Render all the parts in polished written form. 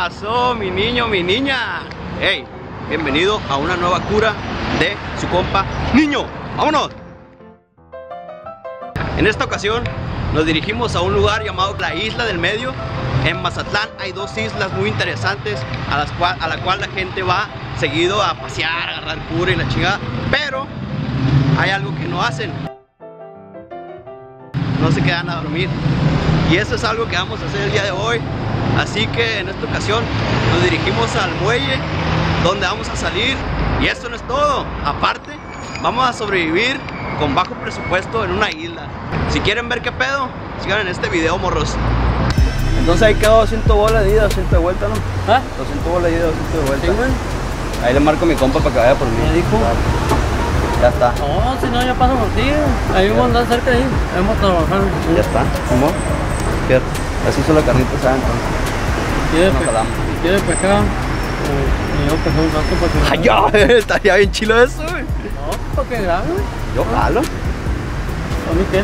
pasó, mi niño, mi niña? Hey, bienvenido a una nueva cura de su compa Niño. ¡Vámonos! En esta ocasión nos dirigimos a un lugar llamado la Isla del Medio. En Mazatlán hay dos islas muy interesantes a la cual la gente va seguido a pasear, a agarrar cura y la chingada. Pero hay algo que no hacen. No se quedan a dormir. Y eso es algo que vamos a hacer el día de hoy. Así que en esta ocasión nos dirigimos al muelle donde vamos a salir. Y esto no es todo. Aparte, vamos a sobrevivir con bajo presupuesto en una isla. Si quieren ver qué pedo, sigan en este video, morros. Entonces ahí quedó 200 bolas de ida, 200 de vuelta, ¿no? ¿Ah? 200 bolas de ida, 200 de vuelta. Sí, güey. Ahí le marco a mi compa para que vaya por mí. ¿Me dijo? Ya está. No, si no, ya paso por ti. Ahí vamos a andar cerca de ahí. Vamos a trabajar. Ya está. ¿Cómo? Fíjate. Así hizo la carnita, ¿saben? Entonces, nos jalamos. Si quiere pescar, yo pesé un rato para que... ¡Ay, ya! Estaría bien chilo eso, güey. No, para que grabe, güey. Yo jalo. ¿A mí qué?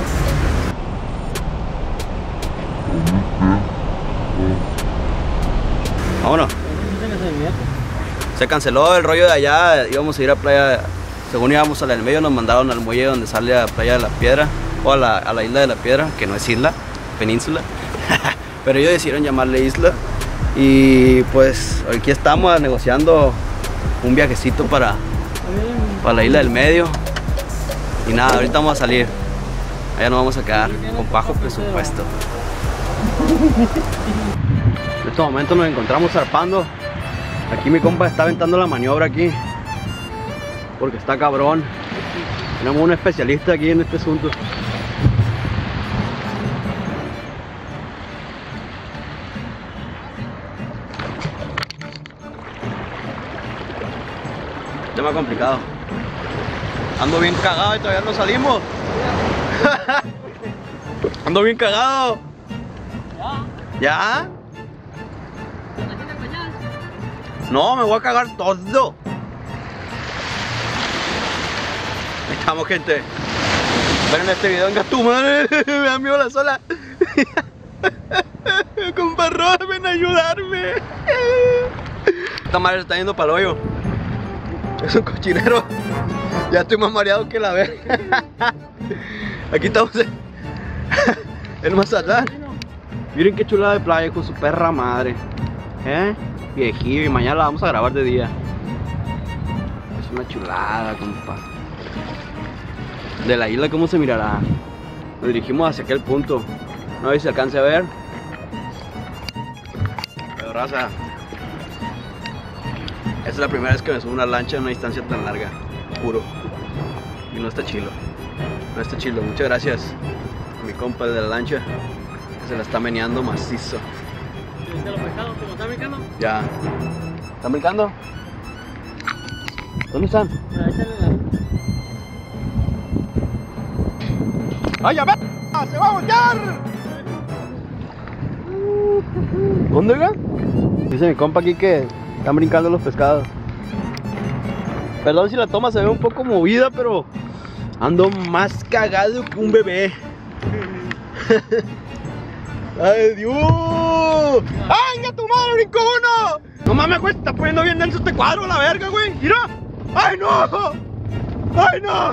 Vámonos. Se canceló el rollo de allá, íbamos a ir a playa, según íbamos a la del Medio, nos mandaron al muelle donde sale a Playa de la Piedra, o a la Isla de la Piedra, que no es isla, península, pero ellos decidieron llamarle isla, y pues aquí estamos negociando un viajecito para la Isla del Medio, y nada, ahorita vamos a salir, allá nos vamos a quedar con bajo presupuesto. En este momento nos encontramos zarpando. Aquí mi compa está aventando la maniobra aquí, porque está cabrón. Tenemos un especialista aquí en este asunto. Tema complicado. Ando bien cagado y todavía no salimos. Ando bien cagado. ¿Ya? No, me voy a cagar todo. Ahí estamos, gente. Ven en este video, venga tu madre. Me da miedo la sola. Compa Ross, ven a ayudarme. Esta madre se está yendo para el hoyo. Es un cochinero. Ya estoy más mareado que la verga. Aquí estamos en Mazatlán. Miren qué chulada de playa con su perra madre. Viejillo, y mañana la vamos a grabar de día. Es una chulada, compa. De la isla, ¿cómo se mirará? Nos dirigimos hacia aquel punto. No sé si se alcance a ver. Pero raza, esta es la primera vez que me subo a una lancha en una distancia tan larga. Juro. Y no está chilo. No está chilo. Muchas gracias a mi compa de la lancha, que se la está meneando macizo. ¿Viste los pescados como están brincando? Ya. ¿Están brincando? ¿Dónde están? ¡Ay, a ver! ¡Se va a voltear! ¿Dónde, oiga? Dice mi compa aquí que están brincando los pescados. Perdón si la toma se ve un poco movida, pero ando más cagado que un bebé. ¡Ay, Dios! ¡Ay, ya tu madre brincó uno! No mames, güey, está poniendo bien denso este cuadro, la verga, güey. ¡Mira! ¡Ay, no! ¡Ay, no!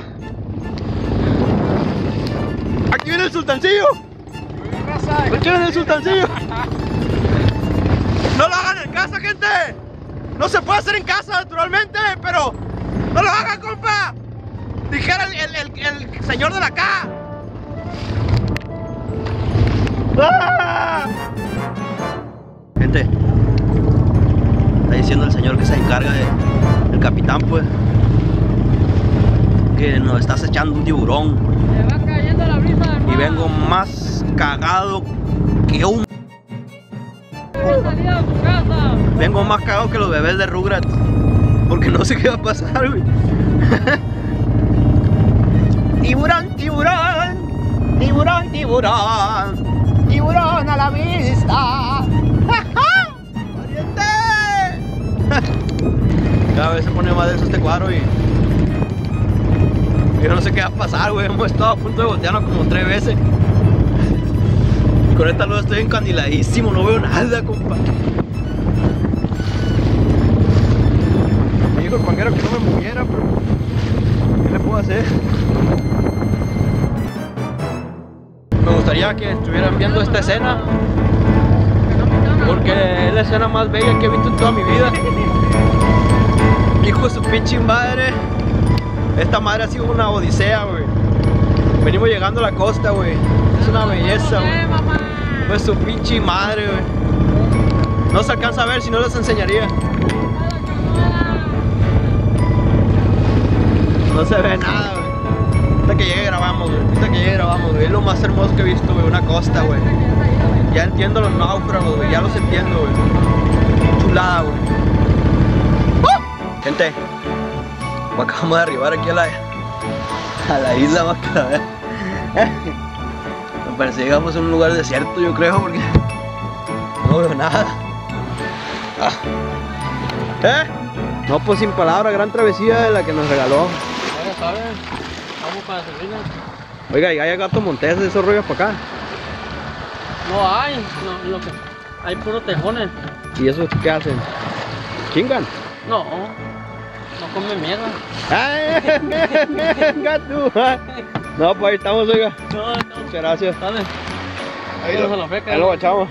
¡Aquí viene el sultancillo! ¡Aquí viene el sultancillo! ¡No lo hagan en casa, gente! No se puede hacer en casa, naturalmente, pero ¡no lo hagan, compa! Dijera el señor de la caja. ¡Ah! Gente, está diciendo el señor que se encarga del capitán, pues, que nos está acechando un tiburón. Se va cayendo la brisa del mar. Y vengo más cagado que un... Salida de tu casa. Vengo más cagado que los bebés de Rugrats, porque no sé qué va a pasar, güey. Tiburón, tiburón, tiburón, tiburón. ¡Tiburón a la vista! ¡Pariente! Cada vez se pone más denso este cuadro y yo no sé qué va a pasar, güey. Hemos estado a punto de voltearnos como 3 veces. Y con esta luz estoy encandiladísimo, no veo nada, compa. el panguero que no me moviera, pero ¿qué le puedo hacer? Me gustaría que estuvieran viendo esta escena, porque es la escena más bella que he visto en toda mi vida. Hijo de su pinche madre. Esta madre ha sido una odisea, güey. Venimos llegando a la costa, güey. Es una belleza, güey. Pues su pinche madre, güey. No se alcanza a ver, si no les enseñaría. No se ve nada, güey. Ahorita que llegue grabamos, güey. Ahorita que llegue grabamos, güey. Es lo más hermoso que he visto, güey. Una costa, güey. Ya entiendo los náufragos, güey. Ya los entiendo, güey. Chulada, güey. Gente, acabamos de arribar aquí a la isla Bacalao. Me parece que llegamos a un lugar desierto, yo creo, porque no veo nada. No, pues sin palabras, gran travesía de la que nos regaló. Ya sabes, vamos para Salinas. Oiga, ¿y hay gato montés de esos rollos para acá? No hay, no, hay puros tejones. ¿Y esos qué hacen? ¿Chingan? No comen mierda. ¡Ay, gato! No, pues ahí estamos, oiga. No. Muchas gracias. Dale. Ahí Vamos a la feca. lo guachamos.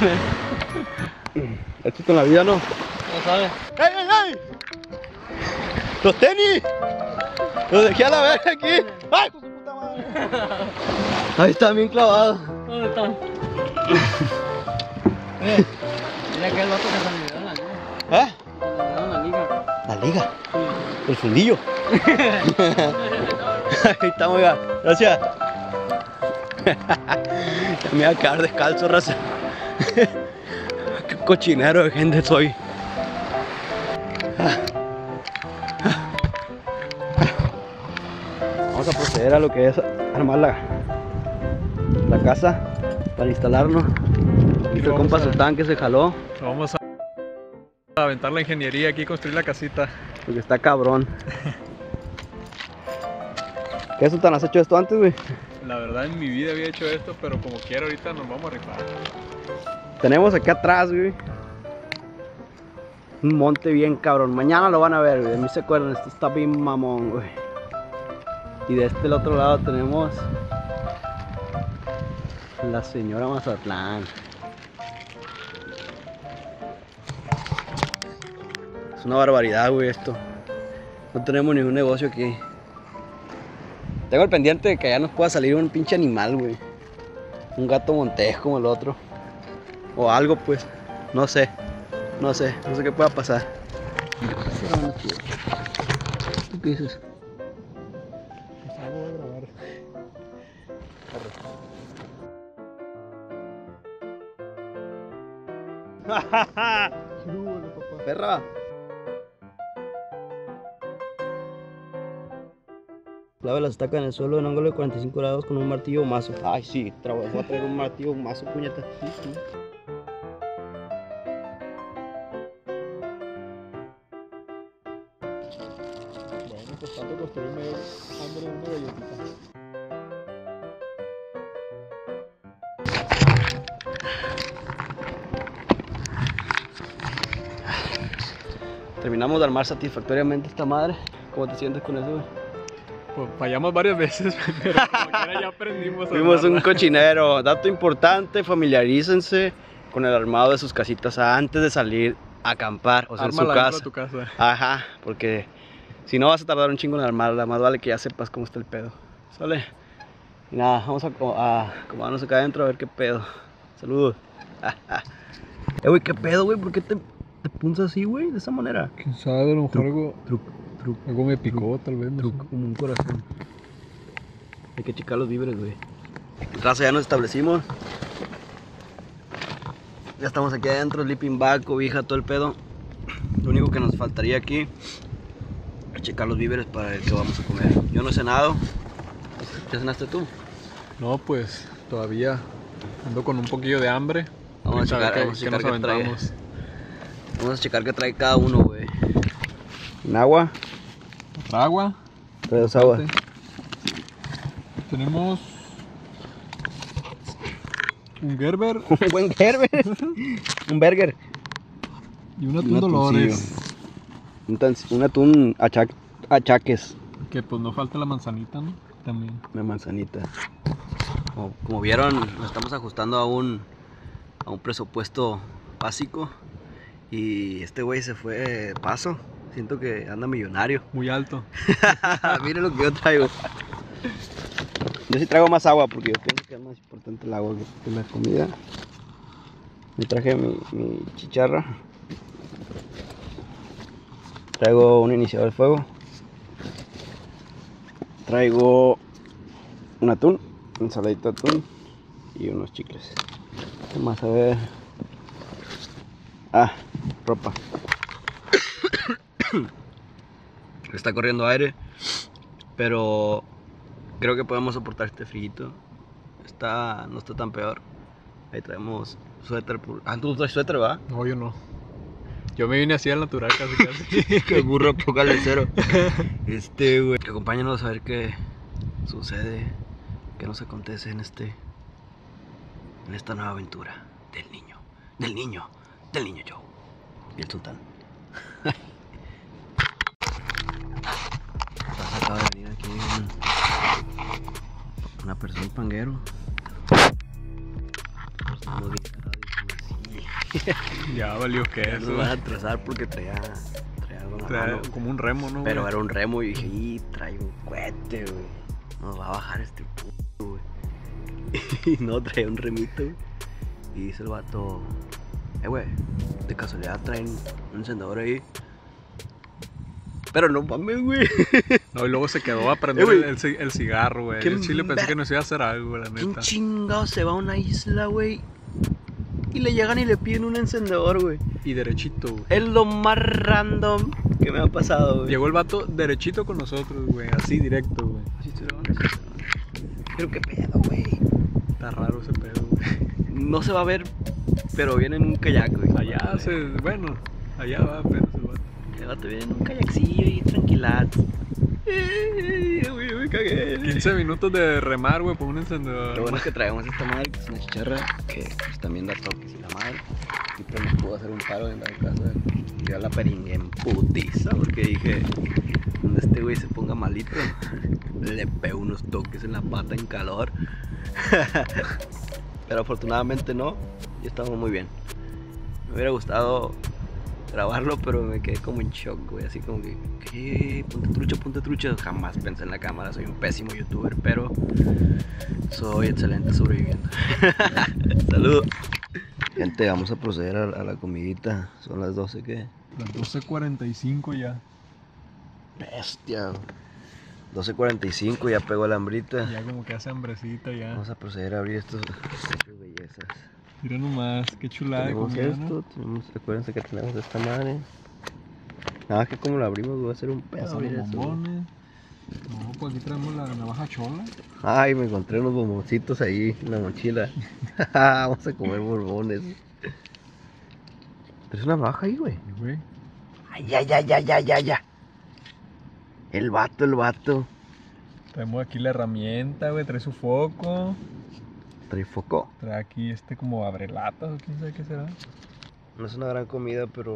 Esto en la vida, ¿no? Ya sabes. ¡Ey, ey, ey! ¡Los tenis! Los dejé a la verga aquí. ¡Ay, con su puta madre! Ahí están bien clavados. ¿Dónde están? Mira que el vato que se olvidó en la liga. ¿Eh? Se olvidó en la liga. La liga. El fundillo. Ahí estamos, oiga. Gracias. Ya me voy a quedar descalzo, raza. Qué cochinero de gente soy. Vamos a proceder a lo que es armar la casa para instalarnos. Este compa Sultán que se jaló. Vamos a aventar la ingeniería aquí y construir la casita. Porque está cabrón. ¿Qué Sultán? ¿Has hecho esto antes, güey? La verdad en mi vida había hecho esto, pero como quiera ahorita nos vamos a rifar. Tenemos aquí atrás, güey, un monte bien cabrón. Mañana lo van a ver, güey. De mí se acuerdan, esto está bien mamón, güey. Y de este otro lado tenemos la señora Mazatlán. Es una barbaridad, güey, esto. No tenemos ningún negocio aquí. Tengo el pendiente de que allá nos pueda salir un pinche animal, güey. Un gato montés como el otro. O algo, pues. No sé qué pueda pasar. ¿Tú qué dices? Pues algo voy a grabar. Perra. Clave las estacas en el suelo en ángulo de 45 grados con un martillo o mazo. Ay, sí, voy a traer un martillo o mazo, puñeta. Sí. Bueno, pues tanto construir me dio hambre de una galletita. Terminamos de armar satisfactoriamente esta madre. ¿Cómo te sientes con eso, güey? Pues fallamos varias veces, pero como quiera ya aprendimos a Fuimos un armarla. cochinero. Dato importante, familiarícense con el armado de sus casitas antes de salir a acampar, o sea, en su Ármala dentro casa. de tu casa. Ajá, porque si no vas a tardar un chingo en armarla, más vale que ya sepas cómo está el pedo. ¿Sale? Y nada, vamos a acomodarnos acá adentro a ver qué pedo. Saludos. Güey, ¿qué pedo, güey? ¿Por qué te punzas así, güey? De esa manera. Quién sabe, a lo mejor algo Algo me picó, tal vez. No sé. como un corazón. Hay que checar los víveres, güey. Raza, ya nos establecimos. Ya estamos aquí adentro, sleeping bag, cobija, todo el pedo. Lo único que nos faltaría aquí es checar los víveres para ver qué vamos a comer. Yo no he cenado. ¿Ya cenaste tú? No, pues todavía ando con un poquillo de hambre. Vamos a Ahorita checar, ver vamos a qué checar nos qué trae. aventamos. Vamos a checar qué trae cada uno, güey. Un agua. Otra agua. Trae dos aguas. Tenemos un Gerber Un buen Gerber. Un burger. y un Y atún un Dolores. Un atún achaques. Que pues no falta la manzanita, ¿no? También. Una manzanita. Como vieron, nos estamos ajustando a un presupuesto básico. Y este güey se fue de paso. Siento que anda millonario. Muy alto. Miren lo que yo traigo. Yo sí traigo más agua porque yo pienso que es más importante el agua que la comida. Me traje mi chicharra. Traigo un iniciador de fuego. Traigo un atún, un saladito de atún y unos chicles. ¿Qué más? A ver. Ropa. Está corriendo aire, pero creo que podemos soportar este frío. No está tan peor. Ahí traemos suéter. ¿Tú no traes suéter, va? No, yo no. Yo me vine así al natural casi. Que burro poca cero. Güey. Acompáñanos a ver qué sucede, qué nos acontece en esta nueva aventura del niño Joe y el sultán. Acaba de venir aquí una persona, un panguero. Estamos bien carados. Ya valió que Ya eso. nos van a atrasar porque traía algo en la mano. Como un remo, ¿no? Pero güey? era un remo y dije, trae un cohete, güey. Nos va a bajar este güey. Y no, traía un remito, güey. Y dice el vato, güey, de casualidad traen un encendedor ahí. Pero no mames, güey. No, y luego se quedó a prender el cigarro, güey. El chile pensé que nos iba a hacer algo, la ¿Quién neta. chingado se va a una isla, güey? Y le llegan y le piden un encendedor, güey. Y derechito, güey. Es lo más random que me ha pasado, güey. Llegó el vato derechito con nosotros, güey. Así directo, güey. Pero qué pedo, güey. Está raro ese pedo, güey. No se va a ver, pero viene en un kayak, güey. Allá bueno, allá va, pero se va. El vato viene en un kayakcillo y tranquilazo. Güey, me cagué. 15 minutos de remar, güey, por un encendedor. Lo bueno es que traemos esta madre, que es una chicharra, que pues, también da toques y la madre. Y pues nos pudo hacer un paro en la casa. Yo la peringué en putiza porque dije, cuando este güey se ponga malito, le pego unos toques en la pata en calor. Pero afortunadamente no, y estamos muy bien. Me hubiera gustado grabarlo, pero me quedé como en shock, güey. Así como que, ¿qué? Ponte trucha. Jamás pensé en la cámara, soy un pésimo youtuber, pero soy excelente sobreviviendo. Saludos. Gente, vamos a proceder a la comidita. Son las 12, ¿qué? Las 12:45 ya. Bestia. 12:45, ya pegó la hambrita. Ya como que hace hambrecita ya. Vamos a proceder a abrir estas bellezas. Mira nomás, qué chulada de Tenemos comida, esto, acuérdense que tenemos esta madre. Nada más que como lo abrimos va a ser un ¿no? pedo Los abrir esto. bombones. No, pues aquí traemos la navaja chola. Ay, me encontré unos bomboncitos ahí en la mochila. Vamos a comer bombones. ¿Tienes una baja ahí, güey? Güey. Ay. El vato. Traemos aquí la herramienta, güey, trae su foco. Trae foco. Trae aquí como abrelatas o quién sabe qué será. No es una gran comida, pero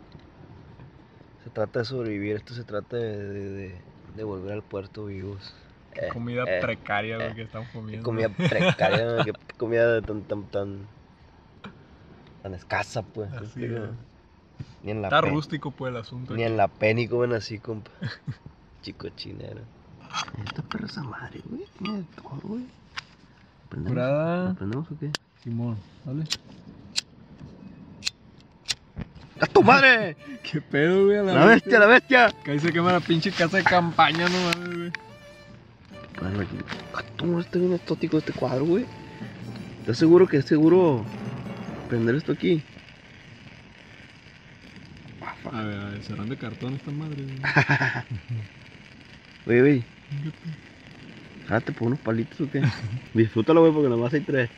se trata de sobrevivir. Esto se trata de volver al puerto vivos. Comida precaria, güey, que estamos Qué comiendo. comida precaria, qué comida tan escasa, pues. Así es. Ni en la Está pe- rústico, pues, el asunto. Ni aquí. en la penny comen así, compa. Chico chinero. Esta perra esa madre, güey. Tiene de todo, güey. Curada. ¿Prendemos o qué? Simón, ¿vale? ¡A tu madre! ¿Qué pedo, güey? ¡La bestia! Que ahí se quema la pinche casa de campaña, no mames, güey. Bueno, aquí. ¿Cómo está bien estótico este cuadro, güey? ¿Estás seguro que es seguro prender esto aquí? A ver, serán de cartón estas madres, Oye, güey. güey. Jálate por unos palitos o qué. Disfrútalo, güey, porque nomás hay 3.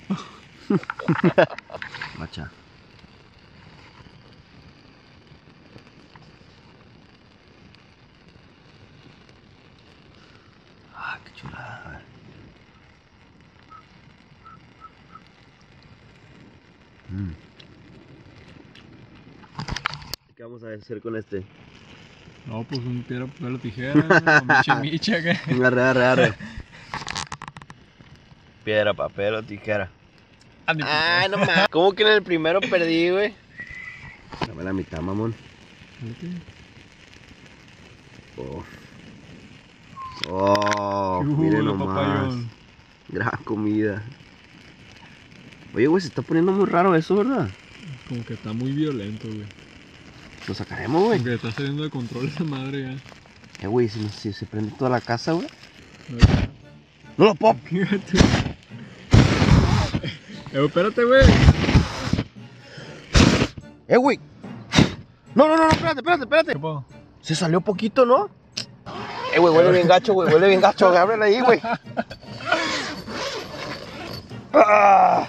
Macha. Qué chulada. ¿Qué vamos a hacer con este? No, pues un piedra, papel o tijera, o michi, ¿qué? Arre. Piedra, papel o tijera. Ay, no mames. ¿Cómo que en el primero perdí, güey? Dame la mitad, mamón. Miren nomás. Gran comida. Oye, güey, se está poniendo muy raro eso, ¿verdad? Como que está muy violento, güey. Lo sacaremos, güey. Como que está saliendo de control esa madre ya. Güey, si se prende toda la casa, güey. ¡No lo pop! Espérate, güey. Güey. No, espérate. Se salió poquito, ¿no? Güey, huele bien gacho, güey. Huele bien gacho. Ábrela ahí, güey. ¡Ah!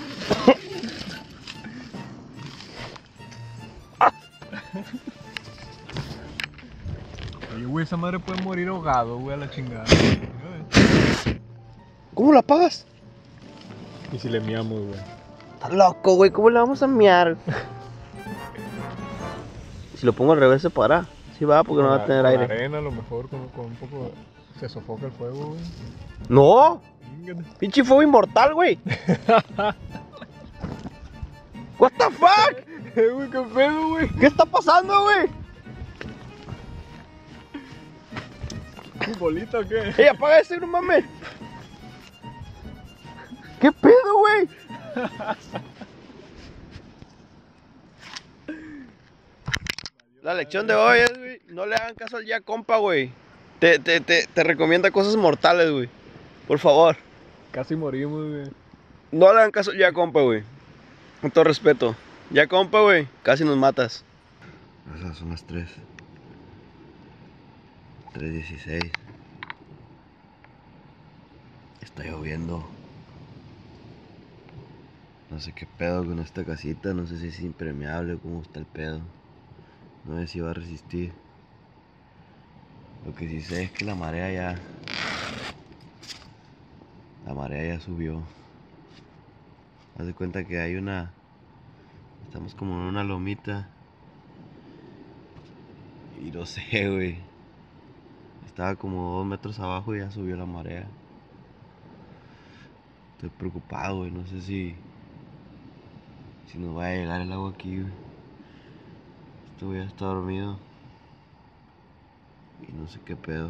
Oye, güey, esa madre puede morir ahogado, güey, a la chingada. ¿Cómo la apagas? ¿Y si le miamos, güey? Está loco, güey. ¿Cómo le vamos a miar? Si lo pongo al revés se para. Sí va, porque no va a tener aire. La arena, a lo mejor, con un poco se sofoca el fuego, güey. ¡No! Pinche fuego inmortal, güey. What the fuck? Güey, qué pedo, güey. ¿Qué está pasando, güey? ¿Bolita o qué? Apaga ese, no mames. ¿Qué pedo, güey? La lección de hoy es, güey, no le hagan caso al ya compa, güey. Te recomienda cosas mortales, güey. Por favor. Casi morimos, güey. No le hagan caso al ya compa, güey. Con todo respeto. Ya compa, güey. Casi nos matas. Esas son las 3. 3:16. Está lloviendo. No sé qué pedo con esta casita. No sé si es impermeable o cómo está el pedo. No sé si va a resistir. Lo que sí sé es que la marea ya subió. Haz de cuenta que hay una... Estamos como en una lomita. Y no sé, güey. Estaba como 2 metros abajo y ya subió la marea. Estoy preocupado, güey. No sé si nos va a llegar el agua aquí, güey. Este güey ya está dormido. Y no sé qué pedo.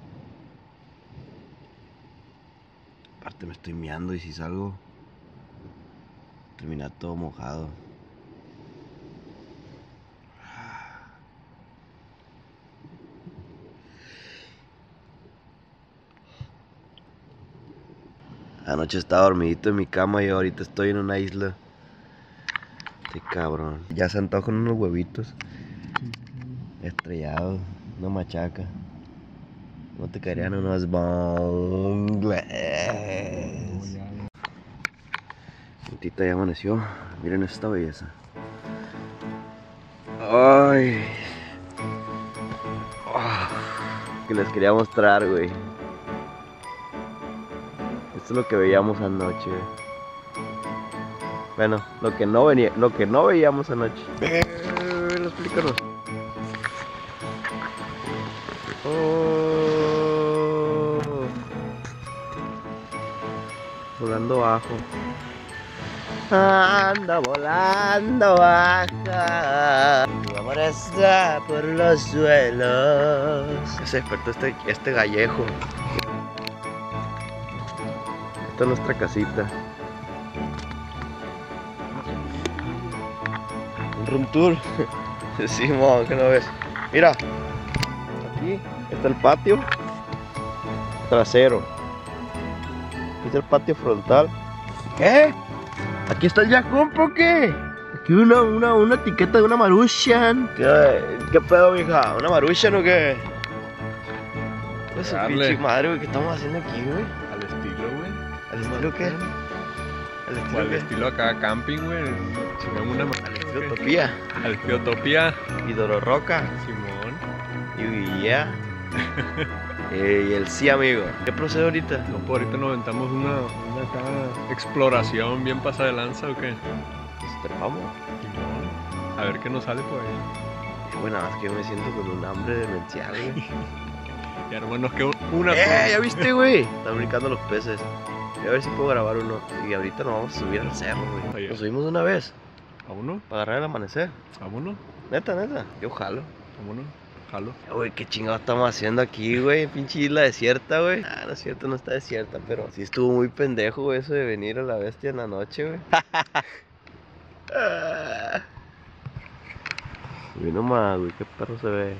Aparte me estoy meando y si salgo termina todo mojado. Anoche estaba dormidito en mi cama y ahorita estoy en una isla. Qué cabrón. Ya se antojan unos huevitos estrellados, una machaca. ¿Cómo te caerían unos bongles? Tita ya amaneció. Miren esta belleza. Ay. Que les quería mostrar, güey. Esto es lo que veíamos anoche. Bueno, lo que no veíamos anoche. Explícanos. Volando bajo. Anda volando baja. Tu amor está por los suelos. Se despertó este gallejo. Esta es nuestra casita. Un room tour. Sí, mo, que no ves. Mira, aquí está el patio trasero. Aquí está el patio frontal. ¿Qué? ¿Aquí está el Jacompo o qué? Aquí una etiqueta de una Maruchan. ¿Qué pedo, mija? ¿Una Maruchan o qué? Esa pinche madre, güey, ¿qué estamos haciendo aquí, güey? Al estilo, güey. ¿Al estilo qué? Al estilo acá camping, güey. Chingamos una madre. Al estilo Utopía. Al estilo Utopía. Y Dororoca. Simón. Y yeah. Y el sí, amigo. ¿Qué procede ahorita? No, pues ahorita nos aventamos una acá exploración bien pasada de lanza o qué. Nos trepamos. Simón. A ver qué nos sale por ahí. Bueno, nada más que yo me siento con un hambre demencial, güey. Y hermanos, que una. ¿Ya viste, güey? Están brincando los peces. Voy a ver si puedo grabar uno. Y ahorita nos vamos a subir al cerro, güey. Nos subimos de una vez Vámonos, para agarrar el amanecer. vámonos, Neta, neta. Yo jalo. vámonos. Jalo. Güey, qué chingados estamos haciendo aquí, güey. Pinche isla desierta, güey. Ah, no es cierto, no está desierta, pero sí estuvo muy pendejo, güey, eso de venir a la bestia en la noche, güey. Mira nomás, güey, qué perro se ve.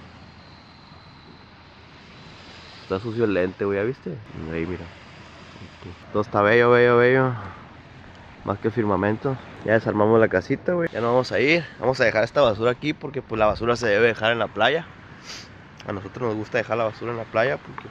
Está sucio el lente, güey, ¿ya viste? Ahí, mira. Todo está bello, bello, bello. Más que firmamento. Ya desarmamos la casita, güey. Ya no vamos a ir. Vamos a dejar esta basura aquí porque pues la basura se debe dejar en la playa. A nosotros nos gusta dejar la basura en la playa porque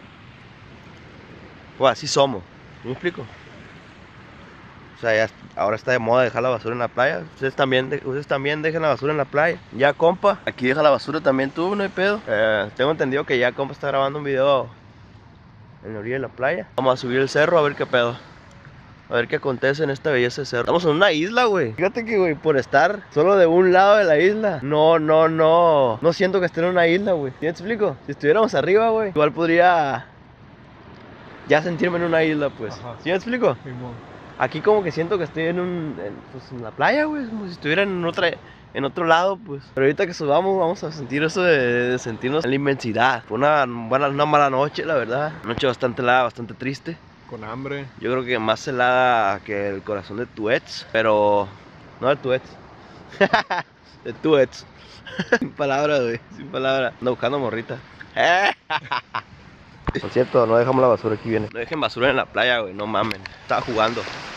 pues así somos. ¿Me explico? O sea, ya ahora está de moda dejar la basura en la playa. Ustedes también dejen la basura en la playa. Ya, compa, aquí deja la basura también tú, no hay pedo. Tengo entendido que ya, compa, está grabando un video en la orilla de la playa. Vamos a subir el cerro a ver qué pedo. A ver qué acontece en esta belleza de cerro. Estamos en una isla, güey. Fíjate que, güey, por estar solo de un lado de la isla, no siento que esté en una isla, güey. ¿Sí me explico? Si estuviéramos arriba, güey, igual podría ya sentirme en una isla, pues. Ajá. ¿Sí me explico? Simón. Aquí como que siento que estoy en la playa, güey, como si estuviera en otro lado, pues. Pero ahorita que subamos vamos a sentir eso de sentirnos en la inmensidad. Fue una mala noche, la verdad. Una noche bastante helada, bastante triste. Con hambre. Yo creo que más helada que el corazón de tu ex, pero no de tu ex. De tu ex. Sin palabras, güey, sin palabras. Ando buscando morrita. Por cierto, no dejamos la basura aquí, viene. No dejen basura en la playa, güey, no mamen. Estaba jugando.